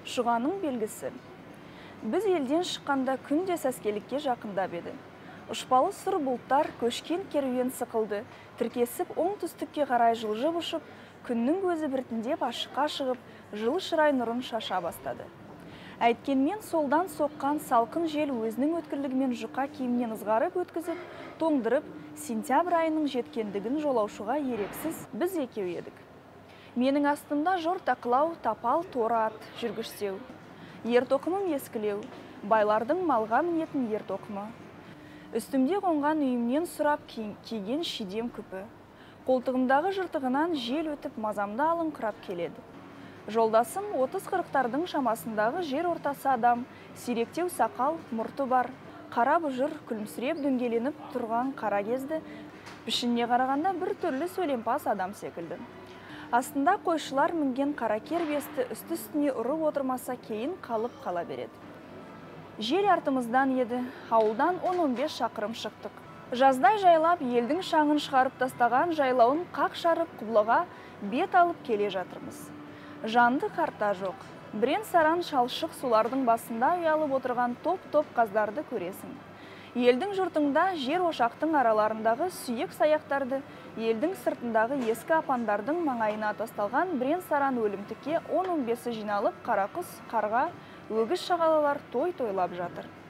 шұғаның белгісі. Біз елден шыққанда күнде сәскелікке жақындап еді. Ұшпалы сұр бұлттар көшкен керуен сықылды, тіркесіп оңтүстікке қарай жылжып ұшып, күннің көзі біртіндеп ашыққа шығып, жылы шырай нұрын шаша бастады. Әйткенмен солдан соққан салқын жел өзінің өткірлігімен жұқа киімнен ызғарып өткізіп, тоңдырып, сентябрь айының жеткендігін жолаушыға ерексіз біз екеу едік. Менің астымда жұрт ақылау, тапал, торы ат, жүргіштеу. Ертоқымым ескілеу, байлардың малға мінетін ертоқымы. Үстімде қонған үйімнен сұрап киген шидем күпі. Қолтығымдағы жыртығынан жел өтіп мазамды алыңқырап келеді. Жолдасым 30-40-тардың шамасындағы жер ортасы адам, сиректеу сақал, мұрты бар, қара бұжыр, күлімсіреп дөңгеленіп тұрған қара кезді, пішініне қарағанда бір түрлі сөйлемпаз адам секілді. Астында қойшылар мінген қара кербесті үсті-үстіне ұрып отырмаса кейін қалып қала береді. Жел артымыздан еді, ауылдан 10-15 шақырым шықтық. Жаздай жайлап елдің шаңын шығарып тастаған жайлауын қақ шарып құбылаға бет алып келе жатырмыз. Жанды қарта жоқ. Бірен саран шалшық сулардың басында ұялып отырған топ-топ қаздарды көресің. Елдің жұртыңда жер ошақтың араларындағы сүйек саяқтарды, елдің сыртындағы ескі апандардың маңайына тасталған бірен саран өлімтікке 10-15 жиналып қарақұс, қарға, өгіз шағалалар той тойлап жатыр.